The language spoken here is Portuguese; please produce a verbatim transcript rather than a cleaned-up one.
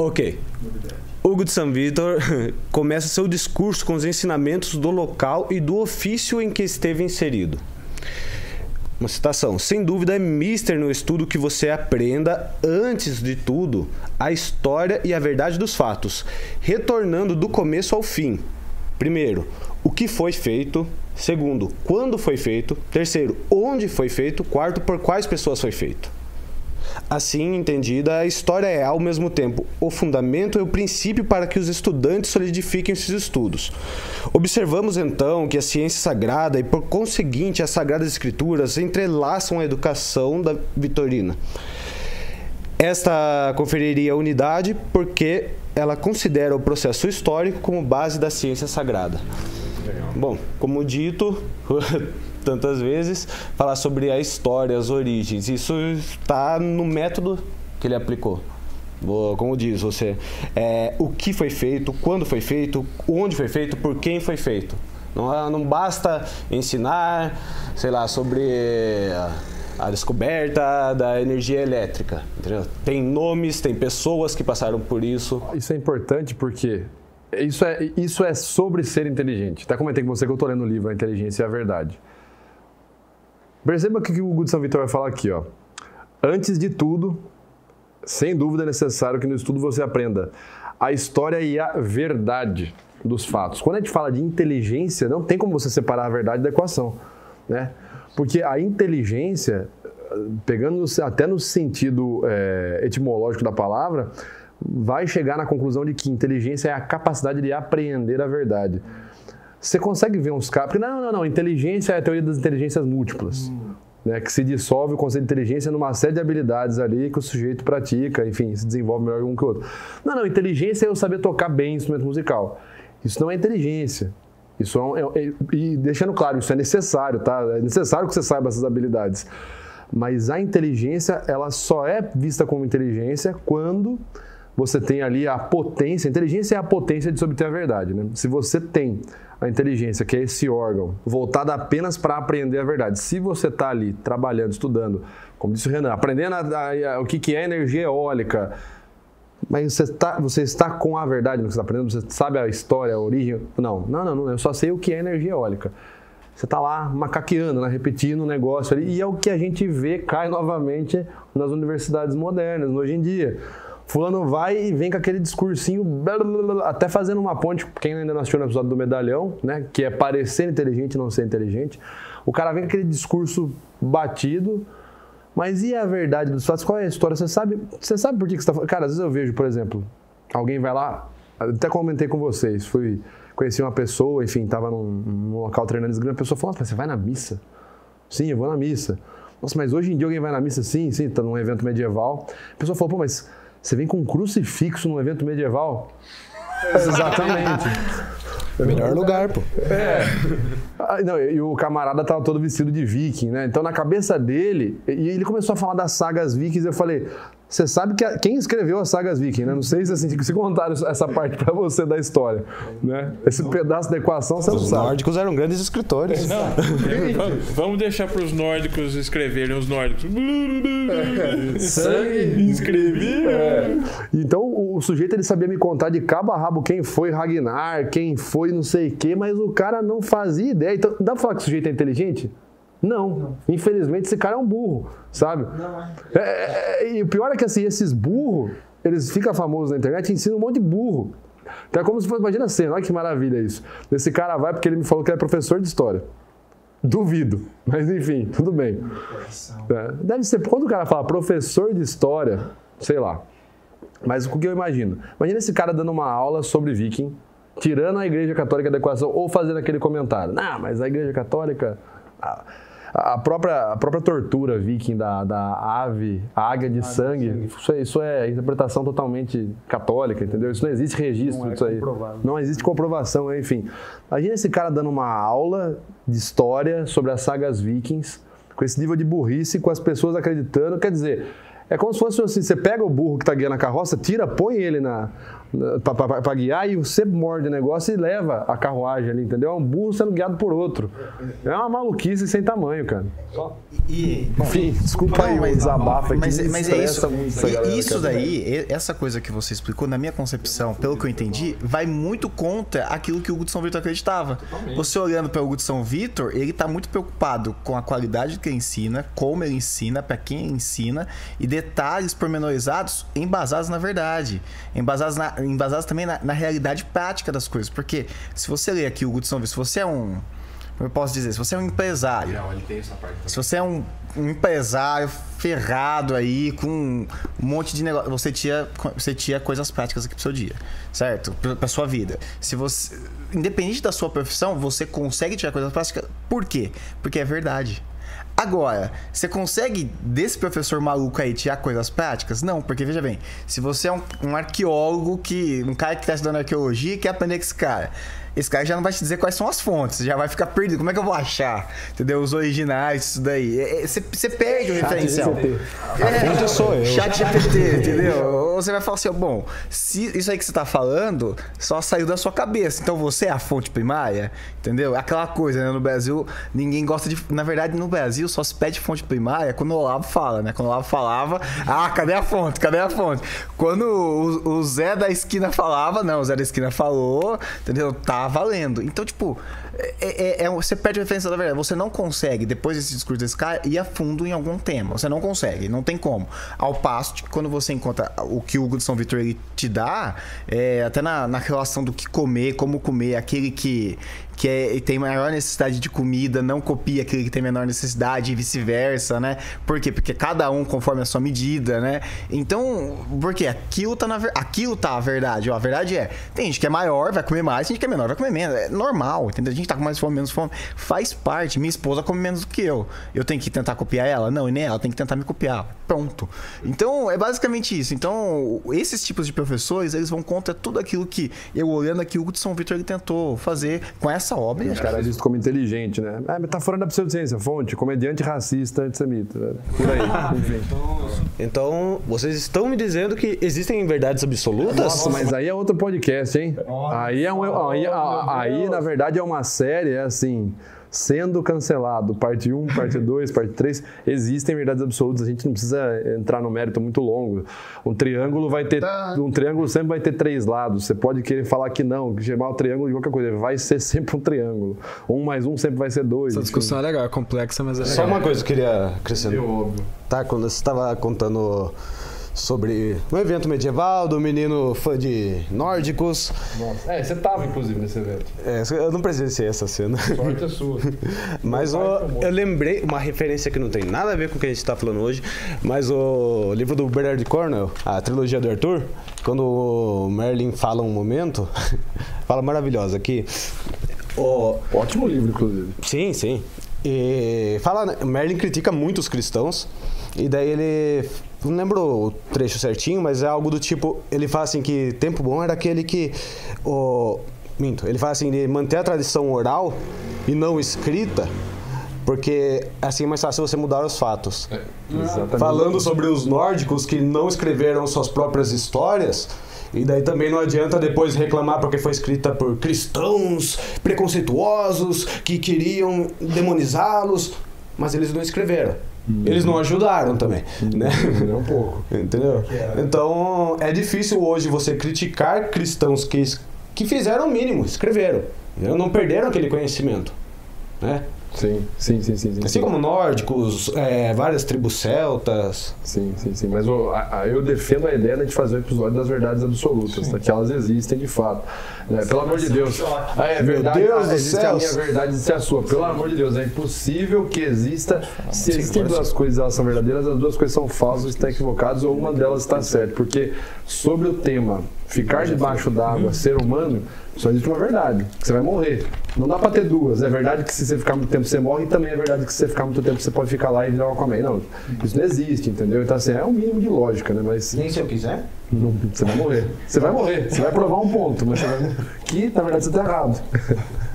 Ok. Hugo de São Vítor começa seu discurso com os ensinamentos do local e do ofício em que esteve inserido. Uma citação: sem dúvida é mister no estudo que você aprenda, antes de tudo, a história e a verdade dos fatos, retornando do começo ao fim. Primeiro, o que foi feito. Segundo, quando foi feito. Terceiro, onde foi feito. Quarto, por quais pessoas foi feito. Assim entendida, a história é, ao mesmo tempo, o fundamento e o princípio para que os estudantes solidifiquem esses estudos. Observamos, então, que a ciência sagrada e, por conseguinte, as Sagradas Escrituras entrelaçam a educação da vitorina. Esta conferiria unidade porque ela considera o processo histórico como base da ciência sagrada. Bom, como dito tantas vezes, falar sobre a história, as origens, isso está no método que ele aplicou. Como diz você, é, o que foi feito, quando foi feito, onde foi feito, por quem foi feito. Não, não basta ensinar, sei lá, sobre a descoberta da energia elétrica. Entendeu? Tem nomes, tem pessoas que passaram por isso. Isso é importante porque isso é, isso é sobre ser inteligente. Até comentei com você que eu estou lendo o livro A Inteligência e a Verdade. Perceba o que o Hugo de São Vítor vai falar aqui, ó. Antes de tudo, sem dúvida é necessário que no estudo você aprenda a história e a verdade dos fatos. Quando a gente fala de inteligência, não tem como você separar a verdade da equação, né? Porque a inteligência, pegando até no sentido é, etimológico da palavra, vai chegar na conclusão de que inteligência é a capacidade de apreender a verdade. Você consegue ver uns caras... Porque não, não, não. Inteligência é a teoria das inteligências múltiplas. Hum. Né, que se dissolve o conceito de inteligência numa série de habilidades ali que o sujeito pratica, enfim, se desenvolve melhor um que o outro. Não, não. Inteligência é eu saber tocar bem instrumento musical. Isso não é inteligência. Isso é, é, é, e deixando claro, isso é necessário, tá? É necessário que você saiba essas habilidades. Mas a inteligência, ela só é vista como inteligência quando você tem ali a potência. A inteligência é a potência de se obter a verdade, né? Se você tem a inteligência, que é esse órgão, voltado apenas para aprender a verdade. Se você está ali trabalhando, estudando, como disse o Renan, aprendendo a, a, a, o que, que é energia eólica, mas você, tá, você está com a verdade no que você está aprendendo, você sabe a história, a origem? Não, não, não, não, eu só sei o que é energia eólica. Você está lá macaqueando, né, repetindo o negócio ali, e é o que a gente vê, cai novamente nas universidades modernas, hoje em dia. Fulano vai e vem com aquele discursinho, até fazendo uma ponte, quem ainda não assistiu no episódio do Medalhão, né, que é parecer inteligente e não ser inteligente. O cara vem com aquele discurso batido, mas e a verdade dos fatos? Qual é a história? Você sabe, você sabe por que você está falando? Cara, às vezes eu vejo, por exemplo, alguém vai lá, até comentei com vocês, fui, conheci uma pessoa, enfim, estava num, num local treinando esgrima, a pessoa falou, nossa, você vai na missa? Sim, eu vou na missa. Nossa, mas hoje em dia alguém vai na missa? Sim, sim, está num evento medieval. A pessoa falou, pô, mas você vem com um crucifixo num evento medieval? Exatamente. É o melhor lugar, pô. É. Não, e o camarada tava todo vestido de viking, né? Então, na cabeça dele, e ele começou a falar das sagas vikings, eu falei, você sabe que a, quem escreveu as sagas vikings, né? Não sei se, assim, se contaram essa parte pra você da história, né? Esse pedaço da equação, você não Os sabe. Os nórdicos eram grandes escritores. Não, vamos deixar pros nórdicos escreverem, os nórdicos. É. Sangue. Escrevi. É. Então, o, o sujeito, ele sabia me contar de cabo a rabo quem foi Ragnar, quem foi não sei o quê, mas o cara não fazia ideia. Então, dá pra falar que o sujeito é inteligente? Não. não. Infelizmente, esse cara é um burro, sabe? Não é. É, é, e o pior é que assim, esses burros, eles ficam famosos na internet e ensinam um monte de burro. Então é como se fosse, imagina a cena, olha que maravilha isso. Esse cara vai porque ele me falou que ele é professor de história. Duvido, mas enfim, tudo bem. É, deve ser, quando o cara fala professor de história, sei lá. Mas o que eu imagino? Imagina esse cara dando uma aula sobre viking, tirando a Igreja Católica da equação ou fazendo aquele comentário. Não, mas a Igreja Católica... A, a, própria, a própria tortura viking da, da ave, a águia de sangue, isso é, isso é interpretação totalmente católica, entendeu? Isso não existe registro disso aí. Não existe comprovação, enfim. Imagina esse cara dando uma aula de história sobre as sagas vikings, com esse nível de burrice, com as pessoas acreditando. Quer dizer, é como se fosse assim, você pega o burro que está guiando a carroça, tira, põe ele na, para guiar e você morde o negócio e leva a carruagem ali, entendeu? É um burro sendo guiado por outro. É uma maluquice sem tamanho, cara. E, Enfim, desculpa aí, mas desabafa aqui. Mas, mas é isso. Galera, isso daí, essa coisa que você explicou, na minha concepção, pelo que eu entendi, vai muito contra aquilo que o Hugo de São Vitor acreditava. Você olhando para o Hugo de São Vitor, ele tá muito preocupado com a qualidade que ele ensina, como ele ensina, para quem ele ensina, e detalhes pormenorizados embasados na verdade. Embasados, na, embasados também na, na realidade prática das coisas. Porque se você ler aqui o Hugo de São Vitor, se você é um... Como eu posso dizer? Se você é um empresário, Não, ele tem essa parte se você é um, um empresário ferrado aí, com um monte de negócio, você tinha, você tinha coisas práticas aqui pro seu dia, certo? Pra, pra sua vida. Se você, independente da sua profissão, você consegue tirar coisas práticas. Por quê? Porque é verdade. Agora, você consegue desse professor maluco aí tirar coisas práticas? Não, porque veja bem, se você é um, um arqueólogo, que um cara que está estudando arqueologia e quer aprender com esse cara, esse cara já não vai te dizer quais são as fontes, já vai ficar perdido. Como é que eu vou achar, entendeu? Os originais, isso daí. Você perde o referencial. A fonte sou eu. Chat G P T, entendeu? Ou você vai falar assim, bom, se isso aí que você tá falando só saiu da sua cabeça, então você é a fonte primária, entendeu? Aquela coisa, né? No Brasil, ninguém gosta de... Na verdade, no Brasil, só se pede fonte primária quando o Olavo fala, né? Quando o Olavo falava, ah, cadê a fonte? Cadê a fonte? Quando o, o Zé da esquina falava, não, o Zé da esquina falou, entendeu? Tá valendo. Então, tipo, é, é, é, você perde a referência da verdade. Você não consegue, depois desse discurso desse cara, ir a fundo em algum tema. Você não consegue, não tem como. Ao passo de que quando você encontra o que o Hugo de São Vitor ele te dá, é, até na, na relação do que comer, como comer, aquele que, que é, tem maior necessidade de comida, não copia aquele que tem menor necessidade e vice-versa, né? Por quê? Porque cada um conforme a sua medida, né? Então, porque aquilo tá, na, aquilo tá a verdade. Ó, a verdade é, tem gente que é maior, vai comer mais, tem gente que é menor, vai comer menos. É normal, entendeu? A gente tá com mais fome, menos fome. Faz parte. Minha esposa come menos do que eu. Eu tenho que tentar copiar ela? Não, e nem ela tem que tentar me copiar. Pronto. Então, é basicamente isso. Então, esses tipos de professores, eles vão contra tudo aquilo que eu olhando aqui, o Hugo de São Vitor ele tentou fazer com essa obra. Os caras visto como inteligente, né? É, metáfora da pseudociência, fonte, comediante racista, antissemita. Né? Por aí, enfim. Então, vocês estão me dizendo que existem verdades absolutas? Nossa, mas aí é outro podcast, hein? Aí, é um, aí, aí, na verdade, é uma série, é assim... Sendo cancelado, parte um, parte dois, parte três, existem verdades absolutas, a gente não precisa entrar no mérito muito longo. Um triângulo vai ter, um triângulo sempre vai ter três lados, você pode querer falar que não, que chamar o triângulo de qualquer coisa, vai ser sempre um triângulo. Um mais um sempre vai ser dois. Essa discussão enfim. É legal, é complexa, mas é legal. Só uma coisa que eu queria acrescentar. É óbvio. Tá, quando você estava contando... sobre um evento medieval do menino fã de nórdicos. Nossa. É, você estava inclusive nesse evento. É, eu não presenciei essa cena. Sorte é sua. Mas o, eu lembrei uma referência que não tem nada a ver com o que a gente está falando hoje, mas o livro do Bernard Cornwell, a trilogia do Arthur, quando o Merlin fala um momento, fala maravilhosa aqui. O... Ótimo livro, inclusive. Sim, sim. E fala, Merlin critica muito os cristãos, e daí ele... Não lembro o trecho certinho, mas é algo do tipo... Ele fala assim que tempo bom era aquele que... O, minto, ele fala assim de manter a tradição oral e não escrita, porque assim é mais fácil você mudar os fatos. É, exatamente. Falando sobre os nórdicos que não escreveram suas próprias histórias... E daí também não adianta depois reclamar porque foi escrita por cristãos preconceituosos que queriam demonizá-los, mas eles não escreveram. Hum. Eles não ajudaram também, hum. né? Nem um pouco. Entendeu? Então, é difícil hoje você criticar cristãos que, que fizeram o mínimo, escreveram. Não perderam aquele conhecimento, né? Sim, sim, sim, sim, sim. Assim como nórdicos, é, várias tribos celtas. Sim, sim, sim. Mas eu, a, eu defendo a ideia de fazer um episódio das verdades absolutas, tá? Que elas existem de fato. Né? Pelo amor de Deus. Ah, é verdade. Deus ah, existe a minha verdade, existe a sua. Pelo amor de Deus, é impossível que exista. Se existem duas coisas elas são verdadeiras, as duas coisas são falsas, estão equivocadas, ou uma delas está certa. Porque sobre o tema ficar debaixo d'água, ser humano, só existe uma verdade, que você vai morrer. Não dá pra ter duas. É verdade que se você ficar muito tempo você morre, e também é verdade que se você ficar muito tempo você pode ficar lá e virar uma Aquaman. Não, isso não existe, entendeu? Então assim, é um mínimo de lógica, né? Mas nem se eu quiser? Não, você vai morrer. Você vai morrer. Você vai provar um ponto, mas você vai morrer. Que, na verdade, você tá errado.